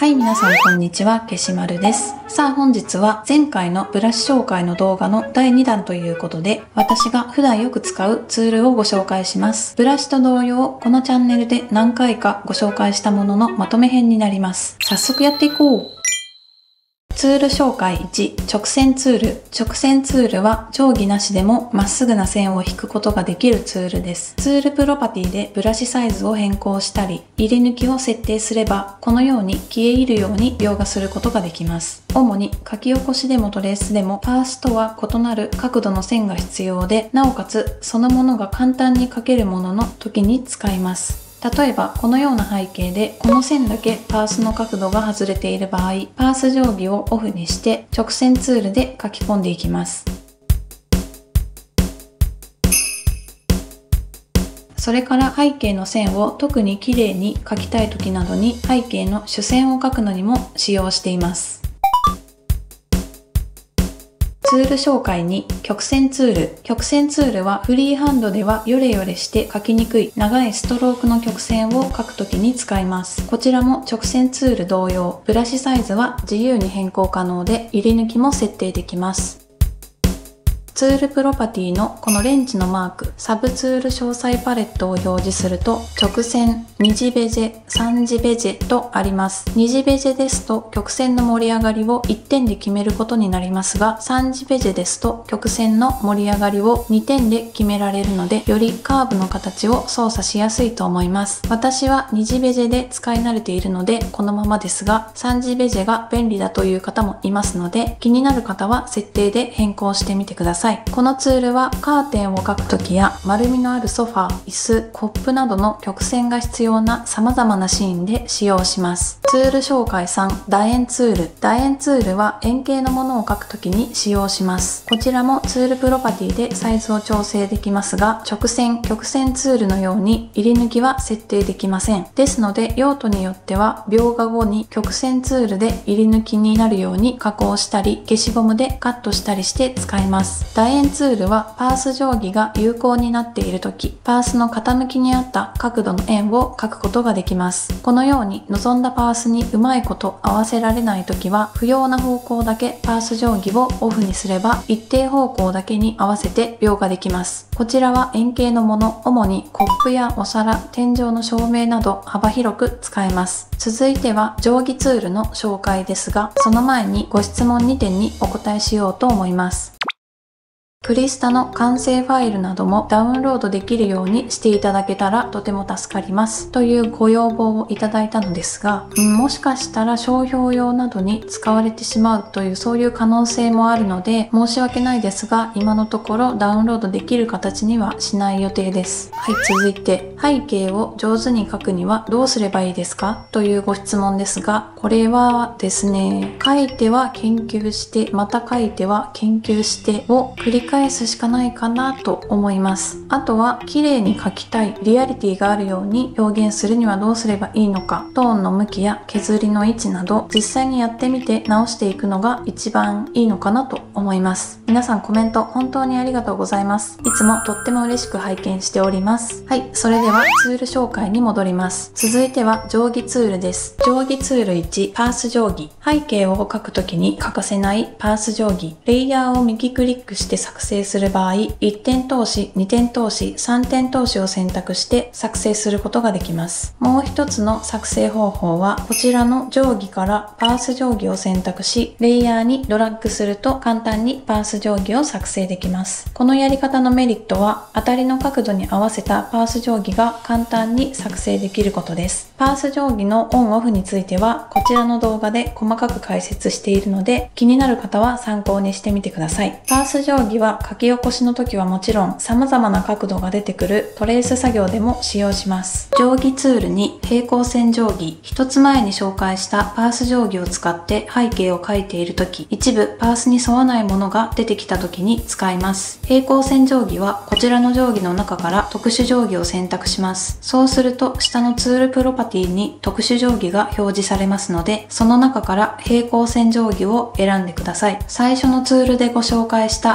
はい、皆さんこんにちは、けしまるです。さあ本日は前回のブラシ紹介の動画の第2弾ということで、私が普段よく使うツールをご紹介します。ブラシと同様、このチャンネルで何回かご紹介したもののまとめ編になります。早速やっていこう。ツール紹介1、直線ツール。直線ツールは定規なしでもまっすぐな線を引くことができるツールです。ツールプロパティでブラシサイズを変更したり、入れ抜きを設定すれば、このように消え入るように描画することができます。主に書き起こしでもトレースでもパースとは異なる角度の線が必要で、なおかつそのものが簡単に書けるものの時に使います。例えばこのような背景でこの線だけパースの角度が外れている場合、パース定規をオフにして直線ツールで書き込んでいきます。それから背景の線を特に綺麗に描きたい時などに背景の主線を描くのにも使用しています。ツール紹介に曲線ツール。曲線ツールはフリーハンドではヨレヨレして描きにくい長いストロークの曲線を描くときに使います。こちらも直線ツール同様、ブラシサイズは自由に変更可能で入れ抜きも設定できます。ツールプロパティのこのレンチのマーク、サブツール詳細パレットを表示すると、直線、2次ベジェ、3次ベジェとあります。2次ベジェですと曲線の盛り上がりを1点で決めることになりますが、3次ベジェですと曲線の盛り上がりを2点で決められるので、よりカーブの形を操作しやすいと思います。私は2次ベジェで使い慣れているのでこのままですが、3次ベジェが便利だという方もいますので、気になる方は設定で変更してみてください。このツールはカーテンを描くときや丸みのあるソファー、椅子、コップなどの曲線が必要な様々なシーンで使用します。ツール紹介3、楕円ツール。楕円ツールは円形のものを描くときに使用します。こちらもツールプロパティでサイズを調整できますが、直線、曲線ツールのように入れ抜きは設定できません。ですので用途によっては描画後に曲線ツールで入れ抜きになるように加工したり、消しゴムでカットしたりして使います。楕円ツールはパース定規が有効になっているとき、パースの傾きに合った角度の円を描くことができます。このように望んだパースにうまいこと合わせられないときは、不要な方向だけパース定規をオフにすれば、一定方向だけに合わせて描画できます。こちらは円形のもの、主にコップやお皿、天井の照明など幅広く使えます。続いては定規ツールの紹介ですが、その前にご質問2点にお答えしようと思います。クリスタの完成ファイルなどもダウンロードできるようにしていただけたらとても助かりますというご要望をいただいたのですが、もしかしたら商標用などに使われてしまうというそういう可能性もあるので申し訳ないですが、今のところダウンロードできる形にはしない予定です。はい、続いて背景を上手に描くにはどうすればいいですかというご質問ですが、これはですね、書いては研究してまた書いては研究してを繰り返すしかないかなと思います。あとは綺麗に描きたい、リアリティがあるように表現するにはどうすればいいのか、トーンの向きや削りの位置など実際にやってみて直していくのが一番いいのかなと思います。皆さんコメント本当にありがとうございます。いつもとっても嬉しく拝見しております。はい、それではツール紹介に戻ります。続いては定規ツールです。定規ツール1、パース定規。背景を描くときに欠かせないパース定規。レイヤーを右クリックして作成する場合、1点通し、2点通し、3点通しを選択して作成することができます。もう一つの作成方法は、こちらの定規からパース定規を選択し、レイヤーにドラッグすると簡単にパース定規を作成できます。このやり方のメリットは、当たりの角度に合わせたパース定規が簡単に作成できることです。パース定規のオンオフについては、こちらの動画で細かく解説しているので、気になる方は参考にしてみてください。パース定規は書き起こしの時はもちろん様々な角度が出てくるトレース作業でも使用します。定規ツールに平行線定規。一つ前に紹介したパース定規を使って背景を描いている時、一部パースに沿わないものが出てきた時に使います。平行線定規はこちらの定規の中から特殊定規を選択します。そうすると下のツールプロパティに特殊定規が表示されますので、その中から平行線定規を選んでください。最初のツールでご紹介した直線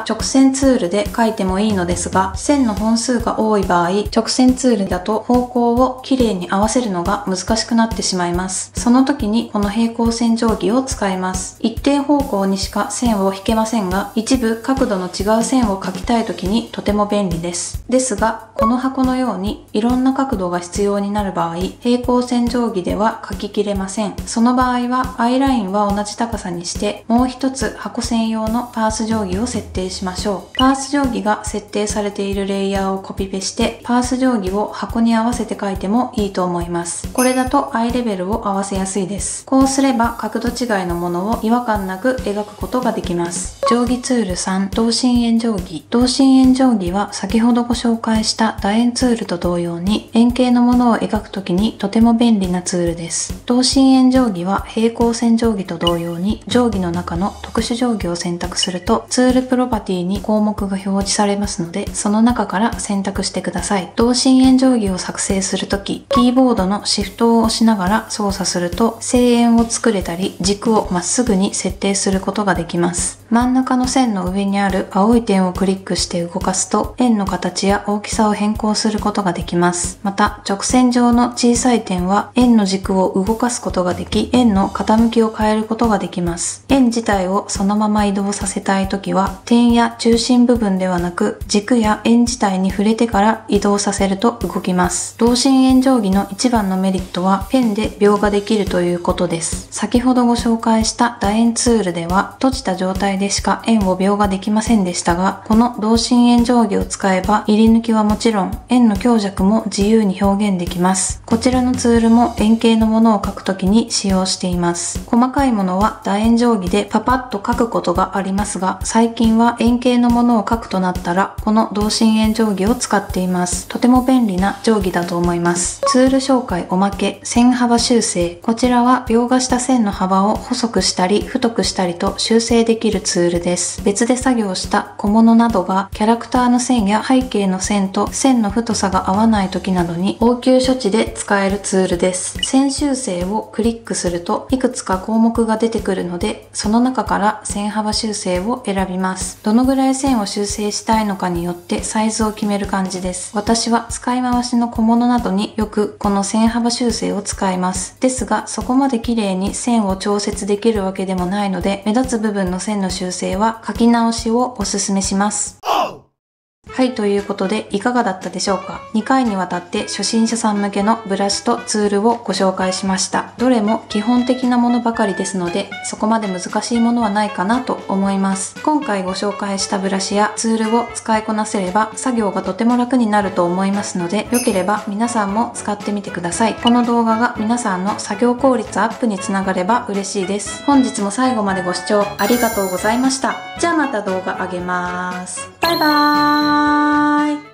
線ツールで描いてもいいのですが、線の本数が多い場合、直線ツールだと方向をきれいに合わせるのが難しくなってしまいます。その時にこの平行線定規を使います。一定方向にしか線を引けませんが、一部角度の違う線を描きたい時にとても便利です。ですが、この箱のようにいろんな角度が必要になる場合、平行線定規では描ききれません。その場合はアイラインは同じ高さにして、もう一つ箱専用のパース定規を設定しましょう。パース定規が設定されているレイヤーをコピペして、パース定規を箱に合わせて描いてもいいと思います。これだとアイレベルを合わせやすいです。こうすれば角度違いのものを違和感なく描くことができます。定規ツール3、同心円定規。同心円定規は先ほどご紹介した楕円ツールと同様に円形のものを描くときにとても便利なツールです。同心円定規は平行線定規と同様に定規の中の特殊定規を選択するとツールプロパティに項目が表示されますので、その中から選択してください。同心円定規を作成するとき、キーボードのシフトを押しながら操作すると正円を作れたり軸をまっすぐに設定することができます。真ん中の線の上にある青い点をクリックして動かすと円の形や大きさを変更することができます。また直線上の小さい点は円の軸を動かすことができ、円の傾きを変えることができます。円自体をそのまま移動させたいときは点や中心部分ではなく軸や円自体に触れてから移動させると動きます。同心円定規の一番のメリットはペンで描画できるということです。先ほどご紹介した楕円ツールでは閉じた状態でしか円を描画できませんでしたが、この同心円定規を使えば入り抜きはもちろん円の強弱も自由に表現できます。こちらのツールも円形のものを描くときに使用しています。細かいものは楕円定規でパパッと描くことがありますが、最近は円形のものを描くとなったらこの同心円定規を使っています。とても便利な定規だと思います。ツール紹介おまけ、線幅修正。こちらは描画した線の幅を細くしたり太くしたりと修正できるツールです。別で作業した小物などがキャラクターの線や背景の線と線の太さが合わない時などに応急処置で使えるツールです。線修正をクリックするといくつか項目が出てくるので、その中から線幅修正を選びます。どのぐらい線を修正したいのかによってサイズを決める感じです。私は使い回しの小物などによくこの線幅修正を使います。ですがそこまで綺麗に線を調節できるわけでもないので、目立つ部分の線の修正は書き直しをおすすめします。はい、ということでいかがだったでしょうか。2回にわたって初心者さん向けのブラシとツールをご紹介しました。どれも基本的なものばかりですので、そこまで難しいものはないかなと思います。今回ご紹介したブラシやツールを使いこなせれば作業がとても楽になると思いますので、良ければ皆さんも使ってみてください。この動画が皆さんの作業効率アップにつながれば嬉しいです。本日も最後までご視聴ありがとうございました。じゃあまた動画あげます。バイバーイ。